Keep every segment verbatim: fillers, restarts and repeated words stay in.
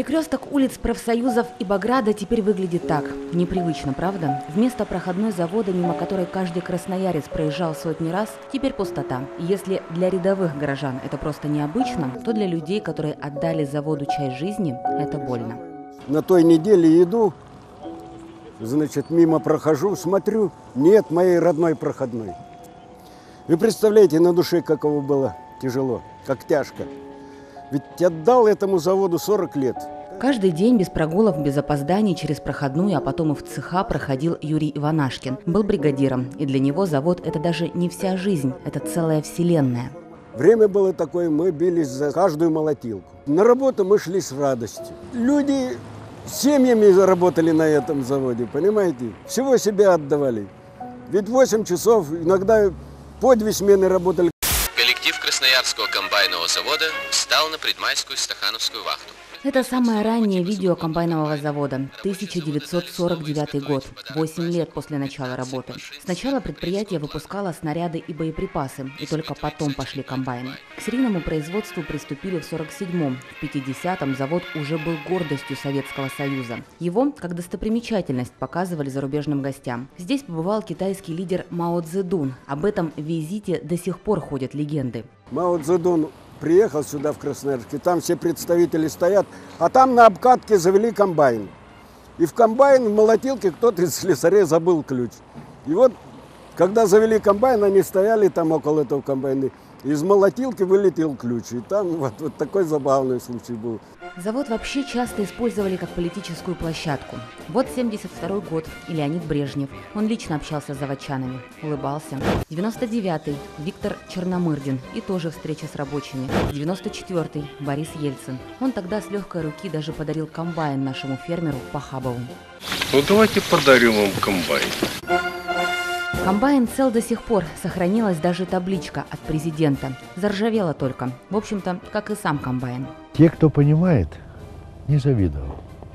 Перекресток улиц Профсоюзов и Баграта теперь выглядит так. Непривычно, правда? Вместо проходной завода, мимо которой каждый красноярец проезжал сотни раз, теперь пустота. И если для рядовых горожан это просто необычно, то для людей, которые отдали заводу часть жизни, это больно. На той неделе иду, значит, мимо прохожу, смотрю, нет моей родной проходной. Вы представляете, на душе каково было тяжело, как тяжко. Ведь отдал этому заводу сорок лет. Каждый день без прогулов, без опозданий через проходную, а потом и в цеха проходил Юрий Иванашкин. Был бригадиром, и для него завод – это даже не вся жизнь, это целая вселенная. Время было такое, мы бились за каждую молотилку. На работу мы шли с радостью. Люди семьями заработали на этом заводе, понимаете? Всего себя отдавали. Ведь восемь часов, иногда по две смены работали. Коллектив Красноярского комбайнового завода встал на предмайскую стахановскую вахту. Это самое раннее видео комбайнового завода, тысяча девятьсот сорок девятый год, восемь лет после начала работы. Сначала предприятие выпускало снаряды и боеприпасы, и только потом пошли комбайны. К серийному производству приступили в сорок седьмом, в пятидесятом завод уже был гордостью Советского Союза. Его, как достопримечательность, показывали зарубежным гостям. Здесь побывал китайский лидер Мао Цзэдун. Об этом визите до сих пор ходят легенды. Мао Цзэдун приехал сюда, в Красноярск, и там все представители стоят, а там на обкатке завели комбайн. И в комбайн, в молотилке, кто-то из слесарей забыл ключ. И вот, когда завели комбайн, они стояли там около этого комбайна, из молотилки вылетел ключ. И там вот, вот такой забавный случай был. Завод вообще часто использовали как политическую площадку. Вот семьдесят второй год, и Леонид Брежнев. Он лично общался с заводчанами, улыбался. девяносто девятый Виктор Черномырдин, и тоже встреча с рабочими. девяносто четвёртый Борис Ельцин. Он тогда с легкой руки даже подарил комбайн нашему фермеру Пахабову. Ну давайте подарим вам комбайн. Комбайн цел до сих пор, сохранилась даже табличка от президента. Заржавела только, в общем-то, как и сам комбайн. Те, кто понимает, не завидовал.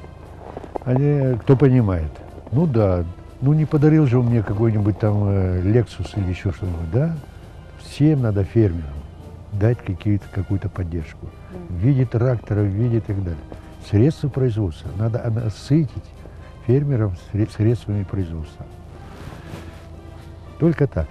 А не, кто понимает, ну да, ну не подарил же он мне какой-нибудь там э, Lexus или еще что-нибудь, да? Всем надо фермерам дать какую-то поддержку. В виде трактора, в виде и так далее. Средства производства. Надо насытить фермеров средствами производства. Только так.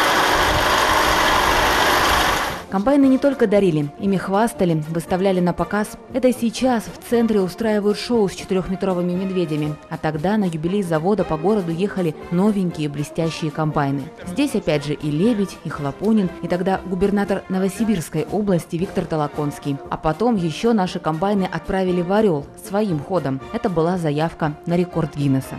Комбайны не только дарили, ими хвастали, выставляли на показ. Это и сейчас в центре устраивают шоу с четырехметровыми медведями. А тогда на юбилей завода по городу ехали новенькие блестящие комбайны. Здесь опять же и Лебедь, и Хлопонин, и тогда губернатор Новосибирской области Виктор Толоконский. А потом еще наши комбайны отправили в Орел своим ходом. Это была заявка на рекорд Гиннесса.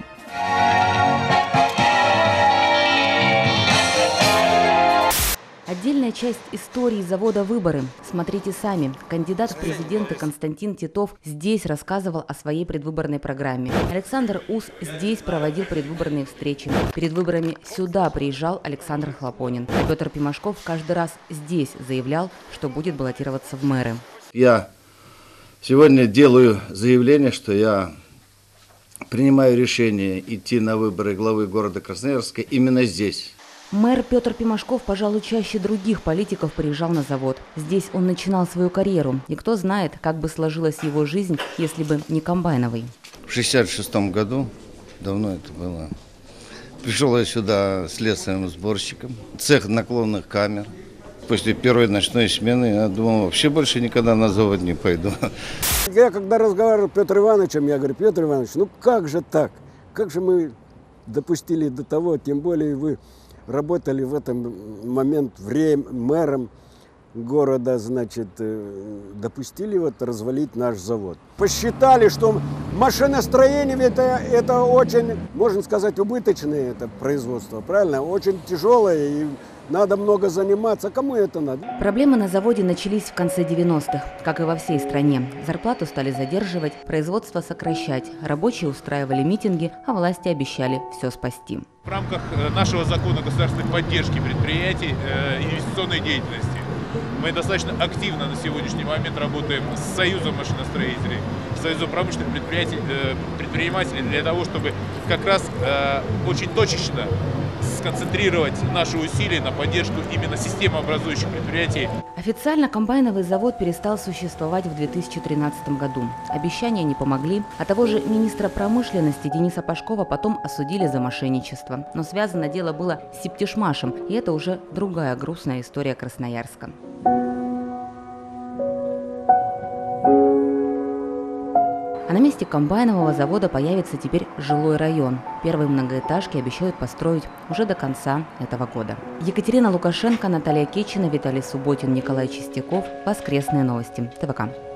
Отдельная часть истории завода «Выборы». Смотрите сами. Кандидат в президенты Константин Титов здесь рассказывал о своей предвыборной программе. Александр Ус здесь проводил предвыборные встречи. Перед выборами сюда приезжал Александр Хлопонин. А Петр Пимашков каждый раз здесь заявлял, что будет баллотироваться в мэры. Я сегодня делаю заявление, что я принимаю решение идти на выборы главы города Красноярска именно здесь. Мэр Петр Пимашков, пожалуй, чаще других политиков приезжал на завод. Здесь он начинал свою карьеру. И кто знает, как бы сложилась его жизнь, если бы не комбайновый. В шестьдесят шестом году, давно это было, пришел я сюда слесарем-сборщиком, цех наклонных камер. После первой ночной смены я думал, вообще больше никогда на завод не пойду. Я когда разговаривал с Петром Ивановичем, я говорю: Петр Иванович, ну как же так? Как же мы допустили до того, тем более вы работали в этот момент время мэром города, значит, допустили вот развалить наш завод. Посчитали, что машиностроение это, это очень, можно сказать, убыточное это производство, правильно? Очень тяжелое, и надо много заниматься. Кому это надо? Проблемы на заводе начались в конце девяностых, как и во всей стране. Зарплату стали задерживать, производство сокращать. Рабочие устраивали митинги, а власти обещали все спасти. В рамках нашего закона государственной поддержки предприятий э, инвестиционной деятельности мы достаточно активно на сегодняшний момент работаем с Союзом машиностроителей, Союзом промышленных предприятий, э, предпринимателей для того, чтобы как раз э, очень точечно сконцентрировать наши усилия на поддержку именно системообразующих предприятий. Официально комбайновый завод перестал существовать в две тысячи тринадцатом году. Обещания не помогли, а того же министра промышленности Дениса Пашкова потом осудили за мошенничество. Но связано дело было с септишмашем, и это уже другая грустная история Красноярска. А на месте комбайнового завода появится теперь жилой район. Первые многоэтажки обещают построить уже до конца этого года. Екатерина Лукашенко, Наталья Кечина, Виталий Субботин, Николай Чистяков. Воскресные новости. ТВК.